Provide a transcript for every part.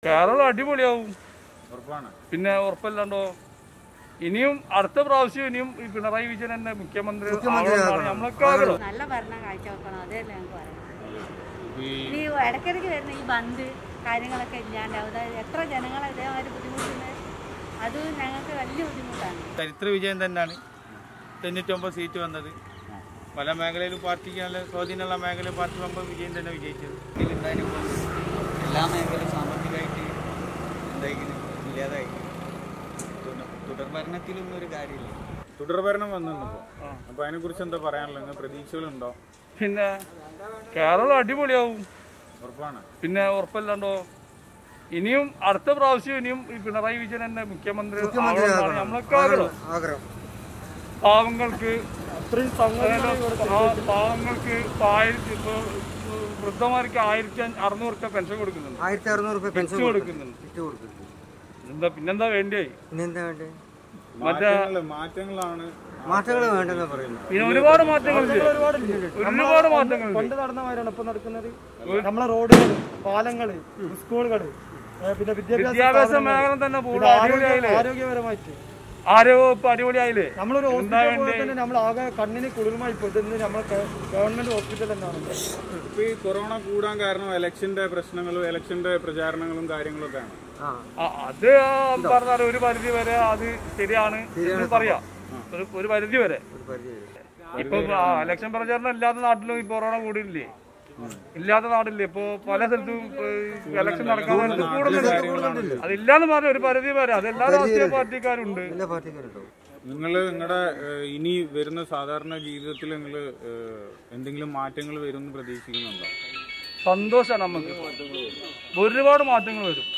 കേരളം അടിപൊളിയാവും പിന്നെ ഉറപ്പല്ലാണ്ടോ. ഇനിയും അടുത്ത പ്രാവശ്യം ഇനിയും ഈ പിണറായി വിജയൻ തന്നെ മുഖ്യമന്ത്രി നമ്മളൊക്കെ ആഗ്രഹം. നല്ല ഭരണം കാഴ്ചവെക്കണം, അതല്ലേ ഞങ്ങൾക്ക് പറയാം. ഈ ഇടയ്ക്കിടയ്ക്ക് വരുന്ന ഈ ബന്ദ് കാര്യങ്ങളൊക്കെ ഇല്ലാണ്ടാവും. അതായത് എത്ര ജനങ്ങളെ ഇതേമാതിരി ബുദ്ധിമുട്ടുണ്ട്, അത് ഞങ്ങൾക്ക് വലിയ ബുദ്ധിമുട്ടാണ്. ചരിത്ര വിജയം തന്നെയാണ് 99 സീറ്റ് വന്നത്. പല മേഖലയിലും പാർട്ടിക്ക് നല്ല സ്വാധീനമുള്ള മേഖല പാർട്ടി വമ്പോൾ വിജയം തന്നെ വിജയിച്ചത്. ഉണ്ടായിരുമ്പോൾ എല്ലാ മേഖലയും സാമ്പത്തികമായിട്ട് എന്തായിരിക്കും ഇല്ലാതായി. തുടർഭരണത്തിലൊന്നും ഒരു കാര്യമില്ല. തുടർഭരണം വന്നിരുന്നപ്പോൾ അപ്പോൾ അതിനെക്കുറിച്ച് എന്താ പറയാനുള്ളത്? പ്രതീക്ഷകളുണ്ടോ? പിന്നെ കേരളം അടിപൊളിയാവും ഉറപ്പാണ്. പിന്നെ ഉറപ്പല്ലാണ്ടോ. ഇനിയും അടുത്ത പ്രാവശ്യം ഇനിയും ഈ പിണറായി വിജയൻ തന്നെ മുഖ്യമന്ത്രി നമ്മളൊക്കെ ആഗ്രഹം. പാവങ്ങൾക്ക് വൃദ്ധമാർക്ക് 1600 രൂപ പെൻഷൻ കൊടുക്കുന്നുണ്ട്. 1600 രൂപ പെൻഷൻ കൊടുക്കുന്നുണ്ട്. പിന്നെന്താ വേണ്ടേ? മറ്റേ മാറ്റങ്ങൾ വേണ്ടെന്ന് പറയുന്നത്. പിന്നെ ഒരുപാട് മാറ്റങ്ങളുണ്ട്. കൊണ്ട് നടന്നവരാണ് ഇപ്പൊ നടക്കുന്നത്. നമ്മളെ റോഡുകൾ, പാലങ്ങള്, സ്കൂളുകള്, പിന്നെ വിദ്യാഭ്യാസ മേഖല തന്നെ ആരോഗ്യപരമായിട്ട് ആരോഗ്യം അടിപൊളിയായില്ലേ. നമ്മളൊരു ഹോസ്പിറ്റലിൽ പോയി തന്നെ നമ്മൾ ആകെ കണ്ണിന് കുളിർമായി പോയിട്ട് നമ്മൾ ഗവൺമെന്റ് ഹോസ്പിറ്റൽ തന്നെയാണ്. ഇപ്പൊ ഈ കൊറോണ കൂടാൻ കാരണം ഇലക്ഷന്റെ പ്രശ്നങ്ങളും ഇലക്ഷന്റെ പ്രചാരണങ്ങളും കാര്യങ്ങളൊക്കെയാണ്. അത് പറഞ്ഞാൽ ഒരു പരിധി വരെ അത് ശരിയാണ് പറയാം. ഒരു പരിധി വരെ. ഇപ്പൊ ഇലക്ഷൻ പ്രചാരണം ഇല്ലാത്ത നാട്ടിലും ഈ കൊറോണ കൂടിയില്ലേ? ഇല്ലാത്ത നാടില്ലേ? ഇപ്പൊ പല സ്ഥലത്തും ഇലക്ഷൻ നടക്കാൻ കൂടുന്നുണ്ട്. അതില്ലാന്ന് പറഞ്ഞ ഒരു പരിധി വരെ. അതെല്ലാ രാഷ്ട്രീയ പാർട്ടിക്കാരുണ്ട്. നിങ്ങളുടെ ഇനി വരുന്ന സാധാരണ ജീവിതത്തിൽ നിങ്ങൾ എന്തെങ്കിലും മാറ്റങ്ങൾ വരുമെന്ന് പ്രതീക്ഷിക്കുന്നുണ്ടോ? സന്തോഷമാണ് നമുക്ക്. ഒരുപാട് മാറ്റങ്ങൾ വരും.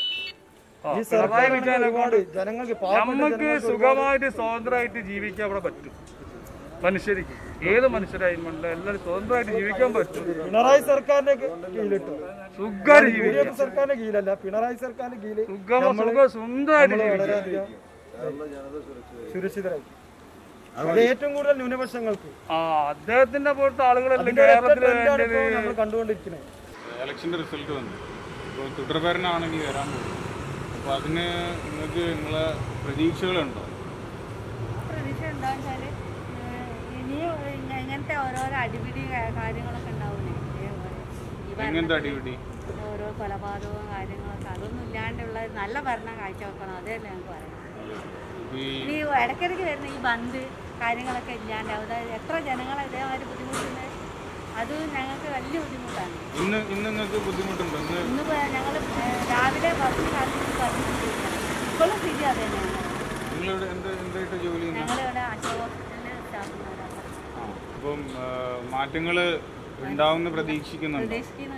നമുക്ക് സുഖമായിട്ട് സ്വതന്ത്രമായിട്ട് ജീവിക്കാൻ അവിടെ പറ്റും. മനുഷ്യർക്ക് ഏത് മനുഷ്യരായും എല്ലാവരും സ്വതന്ത്രമായിട്ട് ജീവിക്കാൻ പറ്റും. പിണറായി സർക്കാരിന്റെ കീഴിലിട്ടു സുഖമായിട്ട് ജീവിക്കാം. സർക്കാരിന്റെ കീഴിലല്ല, പിണറായി സർക്കാരിന്റെ കീഴിൽ സുന്ദരമായിട്ട് സുരക്ഷിതരായി. അത് ഏറ്റവും കൂടുതൽ ന്യൂനപക്ഷങ്ങൾക്ക് അദ്ദേഹത്തിന്റെ പോലത്തെ ആളുകളെല്ലാം കേരളത്തിൽ നമ്മൾ കണ്ടുകൊണ്ടിരിക്കുന്നത്. ഇലക്ഷന്റെ റിസൾട്ട് വന്നു. ഇപ്പോൾ തുടർഭരണമാണ് ഇനി വരാൻ പോകുന്നത്. അപ്പോൾ അതിന് നിങ്ങൾക്ക് നിങ്ങളെ പ്രതീക്ഷകളുണ്ടോ? പ്രതീക്ഷ എന്താണെന്ന് വെച്ചാൽ ഇനിയും ഇങ്ങനത്തെ ഓരോരോ അടിപിടി കാര്യങ്ങളൊക്കെ ഉണ്ടാവില്ലേ? എങ്ങനത്തെ അടിപിടി? ഓരോ കൊലപാതകവും കാര്യങ്ങളൊക്കെ അതൊന്നും ഇല്ലാണ്ടുള്ള നല്ല ഭരണം കാഴ്ചവെക്കണം, അതല്ലേ ഞങ്ങൾക്ക് പറയാം. ഈ ഇടയ്ക്കിടയ്ക്ക് വരുന്ന ഈ ബന്ദ് കാര്യങ്ങളൊക്കെ ഇല്ലാണ്ടാവും. അതായത് എത്ര ജനങ്ങളെ ഇതേമാതിരി ബുദ്ധിമുട്ടുണ്ട്, അത് ഞങ്ങൾക്ക് വലിയ ബുദ്ധിമുട്ടാണ്. ഇന്ന് നിങ്ങൾക്ക് ബുദ്ധിമുട്ടുണ്ടോ? ഇന്നിപ്പോൾ ഞങ്ങൾ രാവിലെ ബസ്സിൽ പറഞ്ഞിട്ടില്ല. ഇപ്പോഴും സ്ഥിതി അത് തന്നെയാണ്. എന്തായിട്ട് ജോലി? ഞങ്ങളിവിടെ അശോക ഹോസ്പിറ്റലിൽ സ്റ്റാഫുമാരാണ്. അപ്പം മാറ്റങ്ങൾ ഉണ്ടാവുമെന്ന് പ്രതീക്ഷിക്കുന്നുണ്ട്.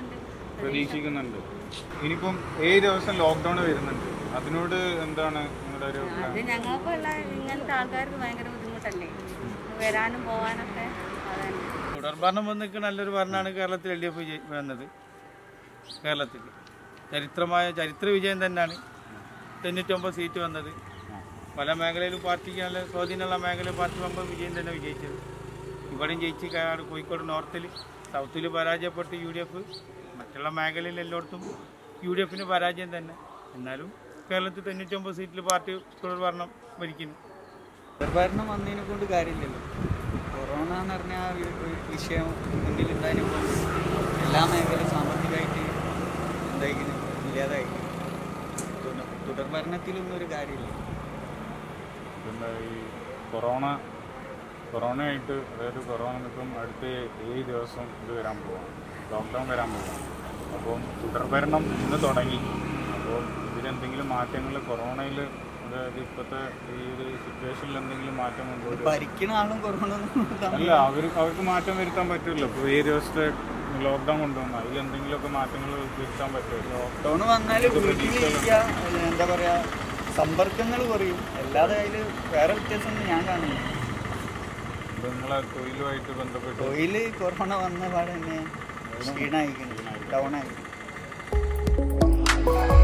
ഇനിയിപ്പം 7 ദിവസം ലോക്ക്ഡൌൺ വരുന്നുണ്ട്. അതിനോട് എന്താണ് നിങ്ങളുടെ ഒരു? അത് ഞങ്ങൾക്കുള്ള ഇങ്ങനത്തെ ആൾക്കാർക്ക് ഭയങ്കര ബുദ്ധിമുട്ടല്ലേ വരാനും പോകാനൊക്കെ. തുടർഭരണം വന്നിട്ട് നല്ലൊരു ഭരണമാണ് കേരളത്തിൽ LDF വന്നത്. കേരളത്തിൽ ചരിത്ര വിജയം തന്നെയാണ് 99 സീറ്റ് വന്നത്. പല മേഖലയിലും പാർട്ടിക്ക് നല്ല സ്വാധീനമുള്ള മേഖല പാർട്ടി വമ്പോൾ വിജയം തന്നെ വിജയിച്ചത്. ഇവിടെയും ജയിച്ച് കോഴിക്കോട് നോർത്തിൽ, സൗത്തിൽ പരാജയപ്പെട്ട് UDF. മറ്റുള്ള മേഖലയിൽ എല്ലായിടത്തും UDFന് പരാജയം തന്നെ. എന്നാലും കേരളത്തിൽ 99 സീറ്റിൽ പാർട്ടി തുടർഭരണം ഭരിക്കുന്നു. തുടർഭരണം വന്നതിനെ കൊണ്ട് കാര്യമില്ലല്ലോ. കൊറോണ എന്ന് പറഞ്ഞ ആ വിഷയം മുന്നിലുണ്ടായിരുമ്പോൾ എല്ലാ മേഖലയും സാമ്പത്തികമായിട്ട് എന്തായിരിക്കും ഇല്ലാതായി. തുടർഭരണത്തിലൊന്നും ഒരു കാര്യമില്ല. പിന്നെ ഈ കൊറോണയായിട്ട്, അതായത് കൊറോണ ഇപ്പം അടുത്ത 7 ദിവസം ഇത് വരാൻ പോവാം, ലോക്ക്ഡൗൺ വരാൻ പോവാം. അപ്പം തുടർഭരണം ഇന്ന് തുടങ്ങി. അപ്പോൾ ഇതിലെന്തെങ്കിലും മാറ്റങ്ങൾ കൊറോണയിൽ, അതായത് ഇപ്പോഴത്തെ ഈ ഒരു സിറ്റുവേഷനിൽ എന്തെങ്കിലും മാറ്റം കൊണ്ടുവരും? ഭരിക്കുന്ന ആളും കൊറോണ അല്ല, അവർക്ക് മാറ്റം വരുത്താൻ പറ്റില്ല. ഇപ്പോൾ 7 ദിവസത്തെ ലോക്ക്ഡൗൺ കൊണ്ടുവന്നു, അതിൽ എന്തെങ്കിലുമൊക്കെ മാറ്റങ്ങൾ വരുത്താൻ പറ്റുമോ? ലോക്ക്ഡൗൺ വന്നാൽ എന്താ പറയുക, സമ്പർക്കങ്ങൾ കുറയും. അല്ലാതെ അതിൽ വേറെ വ്യത്യാസമൊന്നും ഞാൻ കാണുന്നില്ല. നിങ്ങളെ തൊഴിലുമായിട്ട് ബന്ധപ്പെട്ട് തൊഴിൽ കൊറോണ വന്ന പാടെ തന്നെ ക്ഷീണമായിരിക്കണം, ഡൗൺ ആയിരിക്കും.